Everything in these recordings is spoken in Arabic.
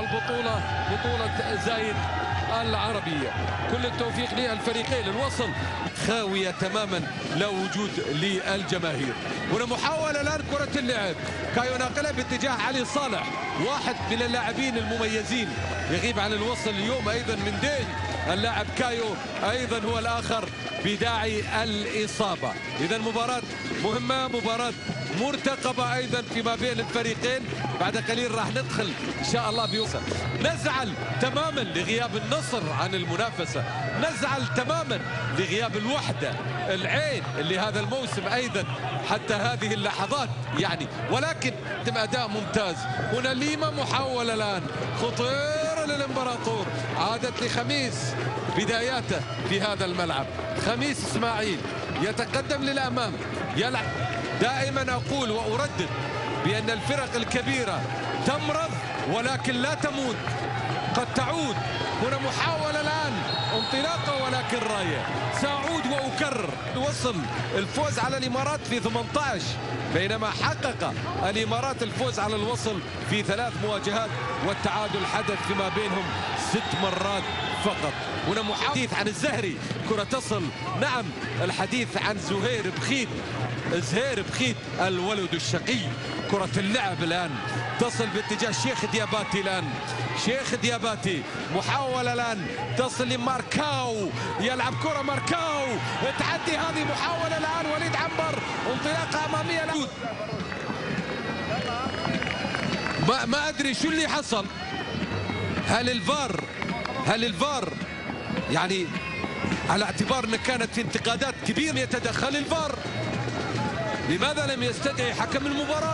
البطولة بطولة زايد العربية. كل التوفيق للفريقين. الوصل خاوية تماما لا وجود للجماهير. هنا محاولة الآن كرة اللعب، كايو ناقلة باتجاه علي صالح، واحد من اللاعبين المميزين يغيب عن الوصل اليوم أيضا من دين. اللاعب كايو أيضا هو الآخر بداعي الإصابة. إذا مباراة مهمة، مباراة مرتقبة أيضا فيما بين الفريقين. بعد قليل راح ندخل إن شاء الله بيوصل. نزعل تماما لغياب النصر عن المنافسة، نزعل تماما لغياب الوحدة العين اللي هذا الموسم أيضا حتى هذه اللحظات يعني، ولكن تم أداء ممتاز. هنا ليما محاولة الآن خطيرة للإمبراطور، عادت لخميس بداياته في هذا الملعب. خميس إسماعيل يتقدم للأمام يلعب. دائما أقول وأردد بأن الفرق الكبيرة تمرض ولكن لا تموت، قد تعود. هنا محاولة الآن انطلاقة ولكن راية. سأعود وأكرر، وصل الفوز على الإمارات في 18 بينما حقق الإمارات الفوز على الوصل في 3 مواجهات، والتعادل حدث فيما بينهم 6 مرات فقط. هنا حديث عن الزهري، كرة تصل. نعم الحديث عن زهير بخيت، زهير بخيت الولد الشقي. كرة اللعب الآن تصل باتجاه شيخ دياباتي. الآن شيخ دياباتي محاولة الآن تصل لماركاو، يلعب كرة ماركاو، تعدي هذه محاولة الآن وليد عنبر، انطلاقة أمامية. ما أدري شو اللي حصل. هل الفار يعني على اعتبار أن كانت في انتقادات كبيرة يتدخل الفار، لماذا لم يستدعي حكم المباراة؟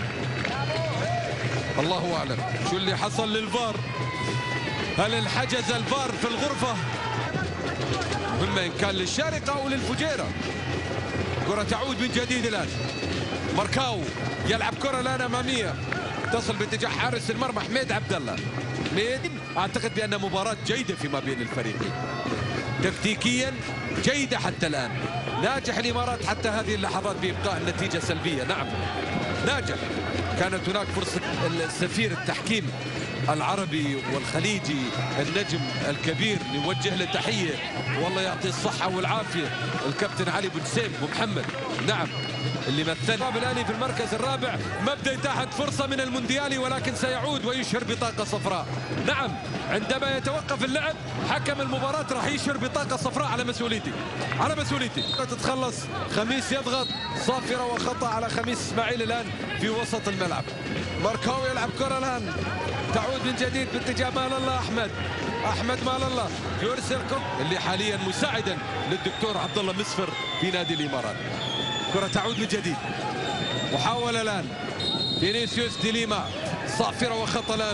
الله أعلم شو اللي حصل للفار. هل انحجز الفار في الغرفة؟ مهمة إن كان للشارقة أو للفجيرة. كرة تعود من جديد الآن. ماركاو يلعب كرة الآن أمامية تصل باتجاه حارس المرمى حميد عبد الله. حميد أعتقد بأن مباراة جيدة فيما بين الفريقين، تكتيكيا جيدة حتى الآن. ناجح الإمارات حتى هذه اللحظات بإبقاء النتيجة سلبية. نعم ناجح. كانت هناك فرصة السفير التحكيم العربي والخليجي النجم الكبير نوجه له تحية والله يعطيه الصحة والعافية، الكابتن علي بن سيف ومحمد. نعم اللي مثل الآن في المركز الرابع. مبدأ تحت فرصة من المونديالي ولكن سيعود ويشهر بطاقة صفراء. نعم عندما يتوقف اللعب حكم المباراة راح يشهر بطاقة صفراء على مسؤوليتي، على مسؤوليتي. تتخلص خميس، يضغط صافرة وخطأ على خميس إسماعيل الآن في وسط الملعب. ماركاو يلعب كرة الآن تعود من جديد باتجاه مال الله أحمد مال الله، يرسل اللي حاليا مساعدا للدكتور عبد الله مسفر في نادي الإمارات. كرة تعود من جديد. محاولة الآن فينيسيوس دي ليما، صافرة وخطأ الآن.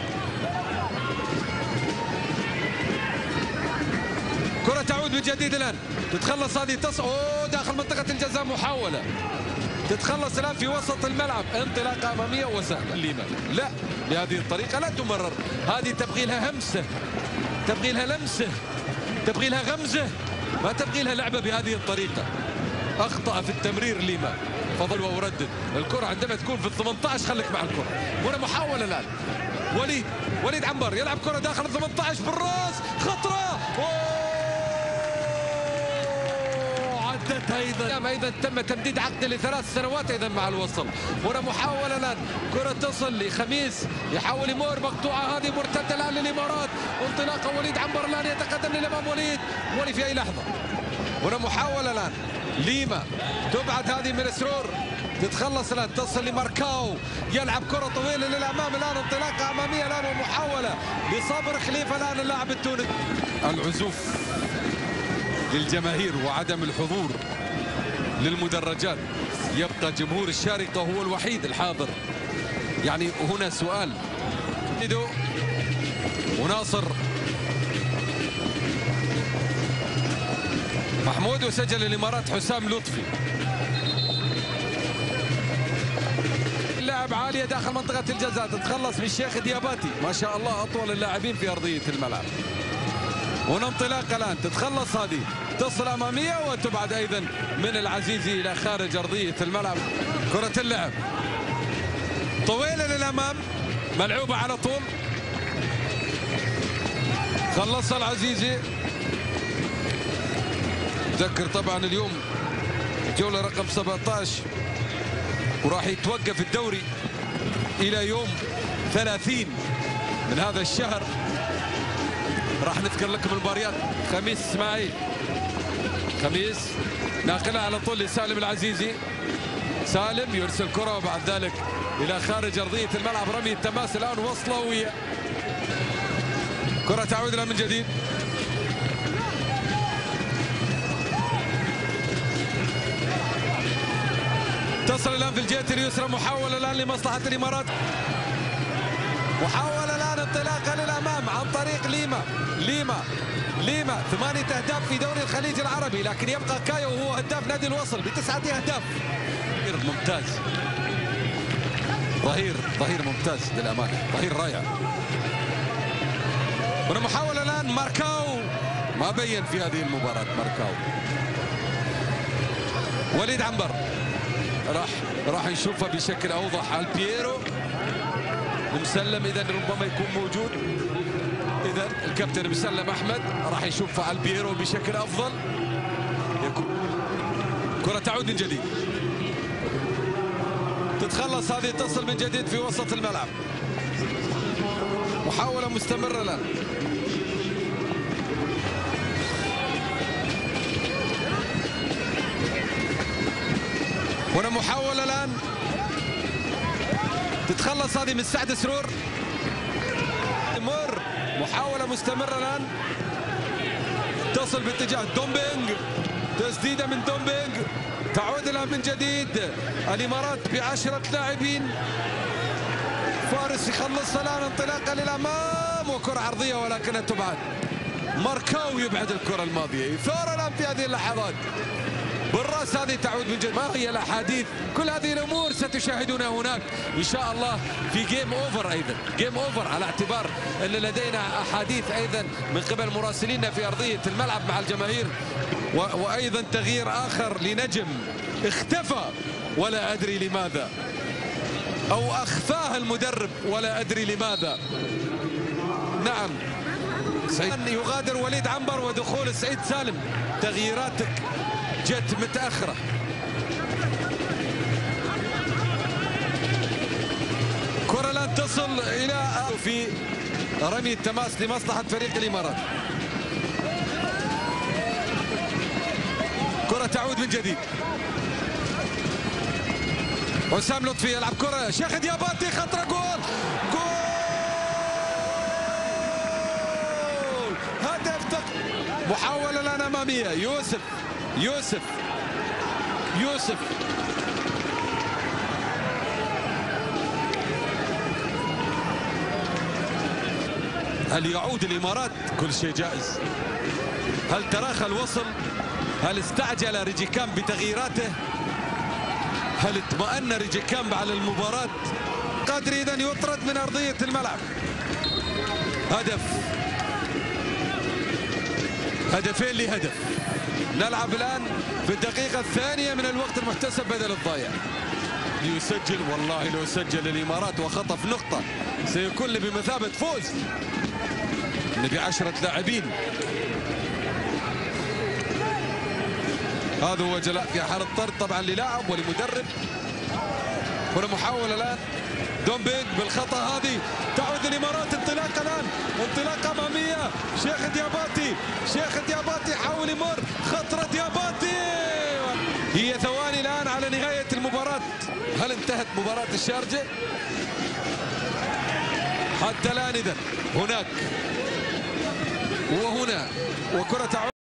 كرة تعود من جديد الآن، تتخلص هذه داخل منطقة الجزاء. محاولة تتخلص الآن في وسط الملعب، انطلاقة أمامية وسهلة. ليما لا، بهذه الطريقة لا تمرر. هذه تبغي لها همسة، تبغي لها لمسة، تبغي لها غمزة، ما تبغي لها لعبة بهذه الطريقة. أخطأ في التمرير ليما. فضل وأردد الكرة عندما تكون في 18 خليك مع الكرة. هنا محاولة الآن وليد عنبر يلعب كرة داخل 18 بالراس، خطرة عدت أيضا تم تمديد عقده ل3 سنوات أيضا مع الوصل. هنا محاولة الآن كرة تصل لخميس، يحاول يمر مقطوعة، هذه مرتدة الآن للإمارات. انطلاقة وليد عنبر الآن يتقدم للأمام. وليد في أي لحظة. هنا محاولة الآن ليما تبعد هذه من سرور، تتخلص الآن تصل لماركاو، يلعب كرة طويلة للأمام الآن، انطلاقة أمامية الآن ومحاولة لصابر خليفة الآن اللاعب التونسي. العزوف للجماهير وعدم الحضور للمدرجات، يبقى جمهور الشارقة هو الوحيد الحاضر. يعني هنا سؤال وناصر محمود، وسجل الإمارات حسام لطفي. اللاعب عالية داخل منطقة الجزاء، تتخلص من الشيخ دياباتي، ما شاء الله أطول اللاعبين في أرضية الملعب. هنا انطلاقة الآن، تتخلص هذه، تصل أمامية وتبعد أيضا من العزيزي إلى خارج أرضية الملعب. كرة اللعب طويلة للأمام، ملعوبة على طول، خلصها العزيزي. تذكر طبعا اليوم جولة رقم 17 وراح يتوقف الدوري إلى يوم 30 من هذا الشهر. راح نذكر لكم المباريات. خميس اسماعيل، خميس ناقلها على طول لسالم العزيزي. سالم يرسل كرة وبعد ذلك إلى خارج أرضية الملعب. رمي التماس الآن وصلوية. كرة تعود لها من جديد. تصل الآن في الجهة اليسرى. محاولة الآن لمصلحة الإمارات. محاولة الآن انطلاقة للأمام عن طريق ليما 8 أهداف في دوري الخليج العربي، لكن يبقى كايو وهو هداف نادي الوصل ب9 أهداف. ممتاز. ظهير ممتاز للأمانة، ظهير رائع. هنا محاولة الآن. ماركاو ما بين في هذه المباراة. ماركاو. وليد عنبر راح نشوفها بشكل أوضح على البييرو. مسلم إذا ربما يكون موجود. إذا الكابتن مسلم أحمد راح يشوفها على البييرو بشكل أفضل. كرة تعود من جديد. تتخلص هذه. تصل من جديد في وسط الملعب. محاولة مستمرة الآن. هنا محاولة الآن. تتخلص هذه من سعد سرور. مر. محاولة مستمرة الآن. تصل باتجاه دومبينج. تسديدة من دومبينج. تعود الآن من جديد الإمارات ب10 لاعبين. فارس يخلصها الآن. انطلاقة للأمام وكرة عرضية ولكنها تبعد. ماركاو يبعد الكرة الماضية. إثارة الآن في هذه اللحظات بالراس. هذه تعود من جديد. ما هي الأحاديث؟ كل هذه الأمور ستشاهدونها هناك إن شاء الله في جيم أوفر. أيضا جيم أوفر على اعتبار أن لدينا أحاديث أيضا من قبل مراسلينا في أرضية الملعب مع الجماهير. وأيضا تغيير آخر لنجم اختفى ولا أدري لماذا، أو أخفاه المدرب ولا أدري لماذا. نعم يغادر وليد عنبر ودخول سعيد سالم. تغييراتك جت متأخرة. كرة الآن تصل إلى في رمي التماس لمصلحة فريق الإمارات. كرة تعود من جديد. وسام لطفي يلعب كرة. شيخ دياباتي خطرة. جول هدف. محاولة الآن أمامية. يوسف هل يعود الإمارات؟ كل شيء جائز. هل تراخى الوصل؟ هل استعجل ريجيكام بتغييراته؟ هل اطمأن ريجيكام على المباراة؟ قادر إذن يطرد من أرضية الملعب. هدفين لهدف. نلعب الآن في الدقيقة الثانية من الوقت المحتسب بدل الضايع. يسجل. والله لو سجل الإمارات وخطف نقطة سيكون بمثابة فوز. نبي 10 لاعبين. هذا هو جلاء في حالة طرد طبعا للاعب ولمدرب. هنا محاولة الآن. دومبينج بالخطأ. هذه تعود الإمارات. انطلاقة الآن. انطلاقة أمامية. شيخ دياباتي حاول يمر. خطرة دياباتي. هي ثواني الآن على نهاية المباراة. هل انتهت مباراة الشارجة؟ حتى الآن إذن هناك وهنا. وكرة تعود.